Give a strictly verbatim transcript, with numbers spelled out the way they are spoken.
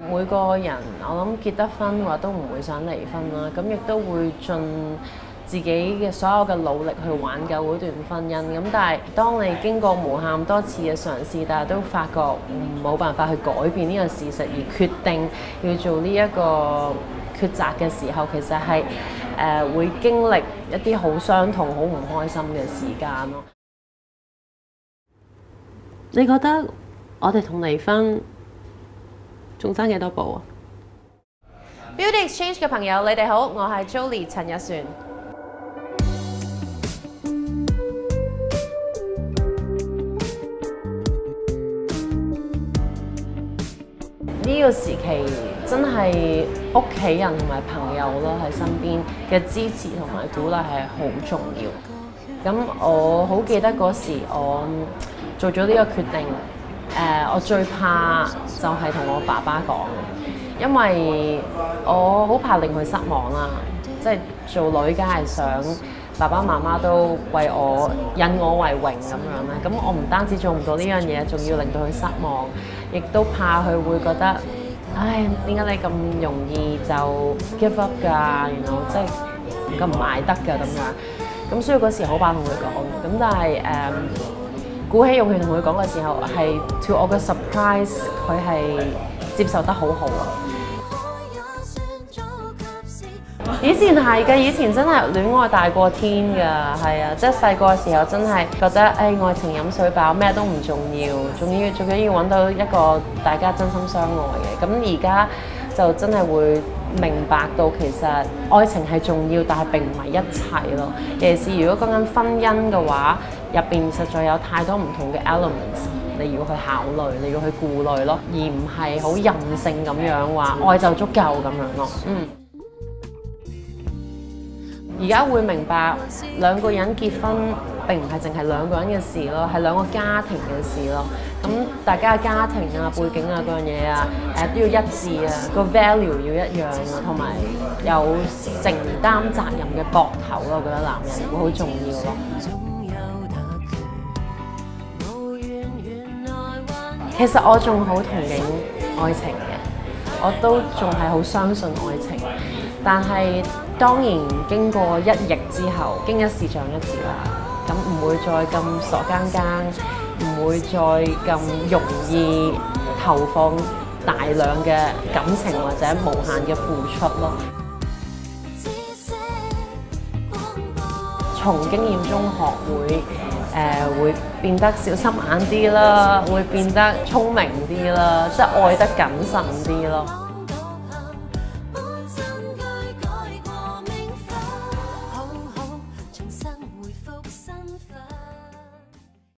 每個人我諗結得婚話都唔會想離婚啦，咁亦都會盡自己嘅所有嘅努力去挽救嗰段婚姻。咁但係當你經過無限多次嘅嘗試，但係都發覺冇辦法去改變呢個事實，而決定要做呢一個抉擇嘅時候，其實係誒、呃、會經歷一啲好傷痛、好唔開心嘅時間咯。你覺得我哋同離婚仲爭幾多步啊 ？Beauty Exchange 嘅朋友，你哋好，我係 Jolie 陳日璇。呢個時期真係屋企人同埋朋友啦喺身邊嘅支持同埋鼓勵係好重要。咁我好記得嗰時我做咗呢個決定，誒、呃，我最怕就係同我爸爸講，因為我好怕令佢失望啦。即係做女梗係想爸爸媽媽都為我引我為榮咁樣咧。咁我唔單止做唔到呢樣嘢，仲要令到佢失望，亦都怕佢會覺得，唉，點解你咁容易就 give up 㗎？原來即係咁唔捱得㗎咁樣。咁所以嗰時好怕同佢講。咁但係誒。Um, 鼓起勇氣同佢講嘅時候，係 to 我嘅 surprise， 佢係接受得好好啊！以前係嘅，以前真係戀愛大過天㗎，係啊！即係細個嘅時候真係覺得，誒、哎、愛情飲水飽，咩都唔重要，仲要最緊要揾到一個大家真心相愛嘅。咁而家就真係會明白到其實愛情係重要，但係並唔係一切咯。尤其是如果講緊婚姻嘅話，入邊實在有太多唔同嘅 elements， 你要去考慮，你要去顧慮咯，而唔係好任性咁樣話愛就足夠咁樣咯。嗯。而家會明白兩個人結婚並唔係淨係兩個人嘅事咯，係兩個家庭嘅事咯。咁大家嘅家庭啊、背景啊、嗰樣嘢啊，誒都要一致啊，個 value 要一樣啊，同埋有承擔責任嘅膊頭咯。我覺得男人會好重要咯。其實我仲好憧憬愛情嘅，我都仲係好相信愛情，但係當然經過一役之後，經一事長一智啦，咁唔會再咁傻更更，唔會再咁容易投放大量嘅感情或者無限嘅付出咯。從經驗中學會誒、呃、會變得小心眼啲啦，會變得聰明啲啦，即係愛得謹慎啲咯。